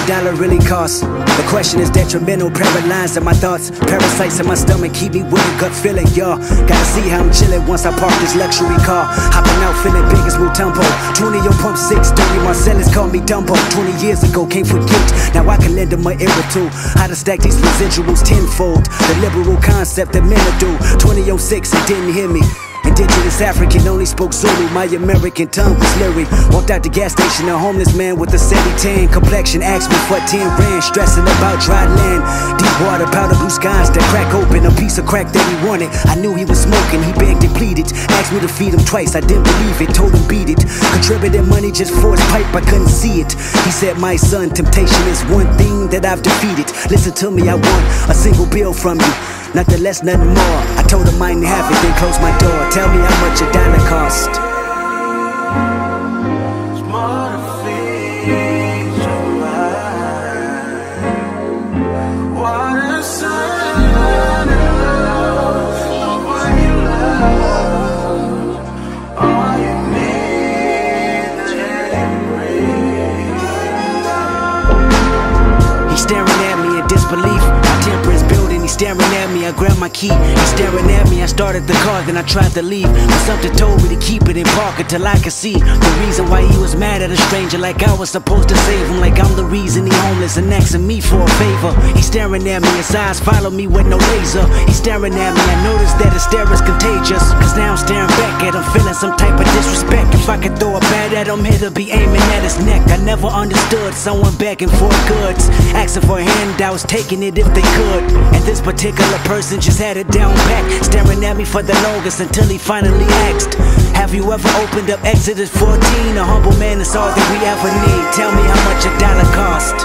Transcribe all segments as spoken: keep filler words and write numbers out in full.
a dollar really costs? The question is detrimental, paralyzed in my thoughts. Parasites in my stomach keep me with a gut feeling, y'all. Gotta see how I'm chillin' once I park this luxury car. Hopping out feeling big as Mutombo. twenty on pump six, thirty Marcellus called me Dumbo. Twenty years ago, came for guilt, now I can lend them my ear or two. How to stack these residuals tenfold, the liberal concept that men do. Twenty oh six, it didn't hear me. Indigenous African, only spoke Zulu, my American tongue was lyric. Walked out the gas station, a homeless man with a sandy tan complexion, asked me for ten rand, stressing about dry land. Deep water, powder blue skies that crack open, a piece of crack that he wanted. I knew he was smoking, he begged and pleaded, asked me to feed him twice, I didn't believe it, told him beat it. Contributed money just for his pipe, I couldn't see it. He said, my son, temptation is one thing that I've defeated. Listen to me, I want a single bill from you, nothing less, nothing more. I told him I didn't have it, then closed my door. Tell me how much a dollar cost. He's staring at me in disbelief. My temper is building. He's staring at me. I grabbed my key. He's staring at me. I started the car, then I tried to leave, but something told me to keep it in park until I could see the reason why he was mad at a stranger, like I was supposed to save him, like I'm the reason he homeless and asking me for a favor. He's staring at me. His eyes follow me with no laser. He's staring at me. I noticed that his stare is contagious, cause now I'm staring back at him, feeling some type of disrespect. If I could throw a bat at him, he'll be aiming at his neck. I never understood someone begging for goods, asking for handouts, taking it if they could. And this particular person just had it down pat, staring at me for the longest until he finally asked, have you ever opened up Exodus fourteen? A humble man is all that we ever need. Tell me how much a dollar cost.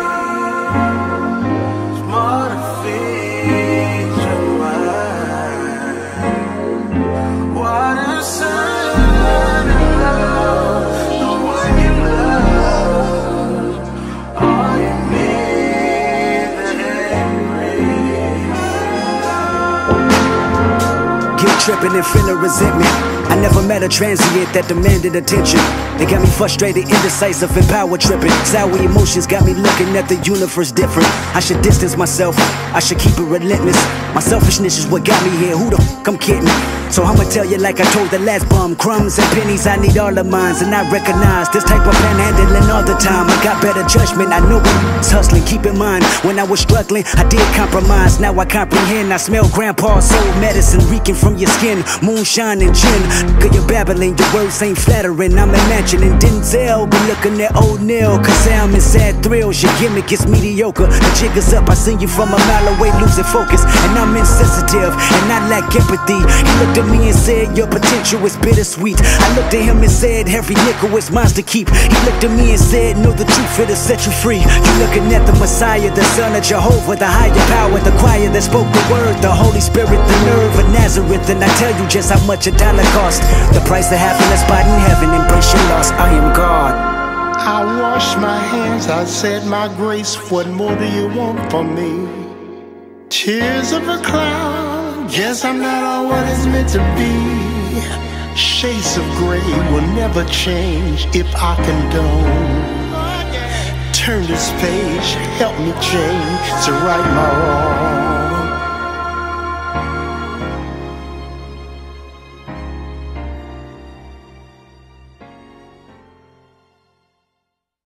Tripping and feeling resentment. I never met a transient that demanded attention. They got me frustrated, indecisive, and power tripping. Sour emotions got me looking at the universe different. I should distance myself, I should keep it relentless. My selfishness is what got me here, who the f*** I'm kidding? So I'ma tell you like I told the last bum, crumbs and pennies, I need all of mine. And I recognize this type of panhandling all the time. I got better judgment, I know it's hustling. Keep in mind, when I was struggling, I did compromise. Now I comprehend, I smell grandpa's soul medicine reeking from your skin, moonshine and gin. Cause you're babbling, your words ain't flattering. I'm imagining Denzel, but looking at old Neil. Cause I'm in sad thrills, your gimmick is mediocre. The jig is up, I seen you from a mile away losing focus. And I'm insensitive, and I lack empathy. He looked at me and said, your potential is bittersweet. I looked at him and said, every nickel is mine to keep. He looked at me and said, know the truth, it'll set you free. You're looking at the Messiah, the Son of Jehovah, the higher power, the choir that spoke the word, the Holy Spirit, the nerve of Nazareth. And I tell you just how much a dollar costs. The price of having a spot in heaven. Embrace your loss, I am God. I wash my hands, I said my grace. What more do you want from me? Tears of a cloud, guess I'm not all what it's meant to be. Shades of gray will never change if I condone. Turn this page, help me change to right my wrong.